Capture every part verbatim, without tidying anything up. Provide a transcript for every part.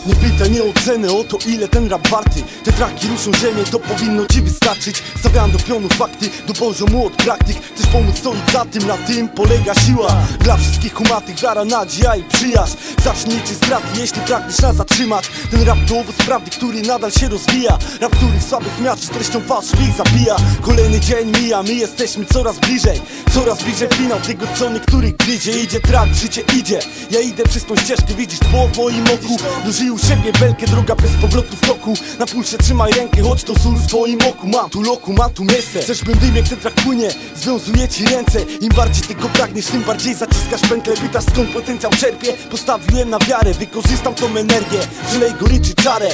Nie pytaj mnie o cenę, o to ile ten rap warty. Te traki ruszą ziemię, to powinno ci wystarczyć. Stawiam do pionu fakty, do poziomu od praktyk. Chcesz pomóc, stoi za tym, na tym polega siła. Dla wszystkich kumatych wiara, nadzieja i przyjaźń. Zacznij liczyć straty, jeśli pragniesz nas zatrzymać. Ten rap to owoc prawdy, który nadal się rozwija. Rap, który w słabych miaczy z treścią fałszywych zabija. Kolejny dzień mija, my jesteśmy coraz bliżej. Coraz bliżej finał tego, co niektórych gryzie. Idzie track, życie idzie. Ja idę przez tą ścieżkę, widzisz tło w moim oku. Duży u siebie belkę, droga bez powrotu w toku. Na pulsie trzymaj rękę, choć to sól w twoim oku. Mam tu loku, mam tu miejsce. Chcesz, bym dym jak ten trak płynie, związuje ci ręce. Im bardziej tego pragniesz, tym bardziej zaciskasz pętlę. Pytasz, skąd potencjał czerpie? Postawiłem na wiarę, wykorzystam tą energię. Przelej goryczy czarę.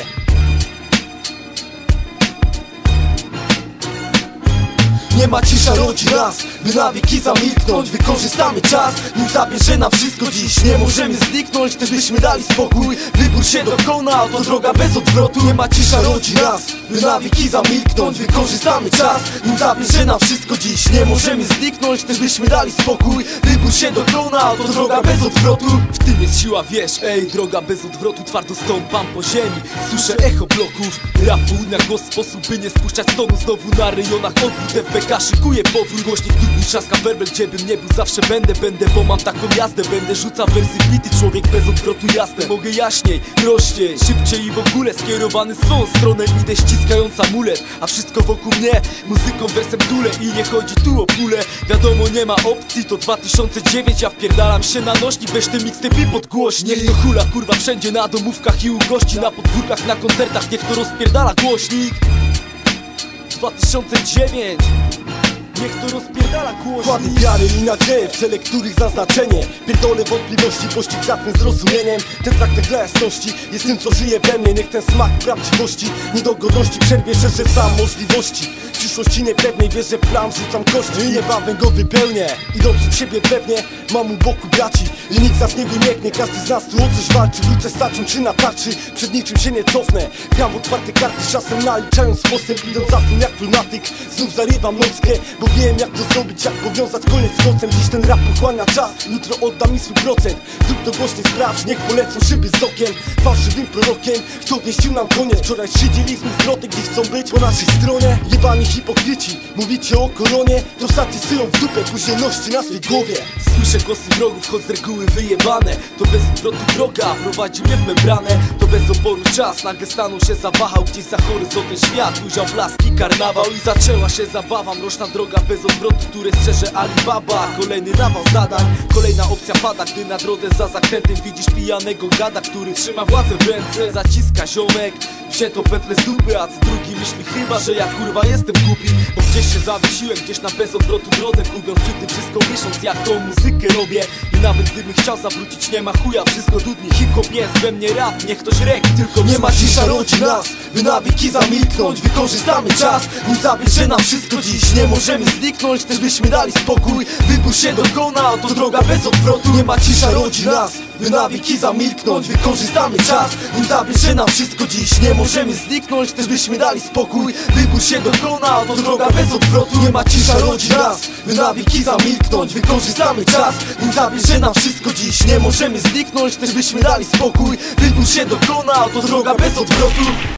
Nie ma cisza, rodzi nas, by na wieki zamilknąć. Wykorzystamy czas, nim zabierze nam wszystko dziś. Nie możemy zniknąć, też byśmy dali spokój. Wybór się dokona, to droga bez odwrotu. Nie ma cisza, rodzi nas, by na wieki zamilknąć. Wykorzystamy czas, nim zabierze nam wszystko dziś. Nie możemy zniknąć, też byśmy dali spokój. Wybór się dokona, to droga bez odwrotu. W tym jest siła, wiesz, ej, droga bez odwrotu. Twardo stąpam po ziemi, słyszę echo bloków rapu na głos, sposób by nie spuszczać tonu. Znowu na rejonach odwrót F B K szykuje powrót. Głośnik dudni, trzaska werbel, gdzie bym nie był, zawsze będę, będę, bo mam taką jazdę. Będę rzucał wersy bity, człowiek bez odwrotu, jasne. Mogę jaśniej, prościej, szybciej i w ogóle skierowany w swą stronę. Idę ściskając amulet, a wszystko wokół mnie muzyką, wersem dule. I nie chodzi tu o pulę, wiadomo nie ma opcji. To dwa tysiące dziewięć, ja wpierdalam się na nośnik. Weź te mixtape podgłośnik. Niech to hula, kurwa, wszędzie, na domówkach i u gości, na podwórkach, na koncertach, niech to rozpierdala głośnik. dwa tysiące dziewięć, niech to rozpierdala głośnik. Kładę wiary i nadzieję, w cele których zaznaczenie. Pierdolę wątpliwości, pościg za tym zrozumieniem. Ten traktek dla jasności jest tym, co żyje we mnie. Niech ten smak prawdziwości, niedogodności przerwie szerze sam możliwości. W przyszłości niepewnej, wiesz, że w plan rzucam kości i niebawem go wypełnię. Idąc przed siebie pewnie, mam u boku braci i nikt z nas nie wymięknie. Każdy z nas tu o coś walczy, wrócę starczą czy na tarczy. Przed niczym się nie cofnę, gram w otwarte karty, czasem naliczając postęp. Idąc za tym jak lunatyk, znów zarywam nockę, bo wiem jak to zrobić, jak powiązać koniec z nocem. Dziś ten rap pochłania czas, jutro odda mi swój procent. Zrób to głośniej, sprawdź, niech polecą szyby z okien. Fałszywym prorokiem, kto wieścił nam koniec. Wczoraj szydziliśmy zwroty, gdzie chcą być po naszej stronie. Jebani hipokryci, mówicie o koronie. To saty syją w dupę, później noście na swej głowie. Słyszę głosy wrogów, choć z reguły wyjebane. To bez odwrotu droga, prowadzi mnie w membranę. To bez oporu czas, nagle stanął się zawahał. Gdzieś za horyzontem świat ujrzał blaski karnawał. I zaczęła się zabawa, mroczna droga bez odwrotu, które strzeże Alibaba. Kolejny nawał zadań, kolejna opcja pada, gdy na drodze za zakrętem widzisz pijanego gada, który trzyma władzę w ręce. Zaciska ziomek, wzięto pętlę z dupy, a co drugi myśli chyba, że ja kurwa jestem głupi. Bo gdzieś się zawiesiłem, gdzieś na bez odwrotu drodze, gubiąc przy tym wszystko, myśląc jak tą muzykę robię. I nawet gdybym chciał zawrócić, nie ma chuja, wszystko dudni. Hip-hop jest we mnie rap, niech ktoś ręki, tylko nie ma cisza, rodzi nas, by na wieki zamilknąć. Wykorzystamy czas, nim zabierze nam wszystko dziś. Nie możemy zniknąć, też byśmy dali spokój. Wybór się dokona, to droga bez odwrotu. Nie ma cisza, rodzi nas, by na wieki zamilknąć. Wykorzystamy czas, nim zabierze nam wszystko dziś. Nie możemy zniknąć, też byśmy dali spokój. Wybór się dokona, to droga bez odwrotu. Nie ma cisza, rodzi nas, by na wieki zamilknąć. Wykorzystamy czas, nim zabierze nam wszystko dziś. Nie możemy zniknąć, też byśmy dali spokój. Wybór się dokona, to droga bez odwrotu.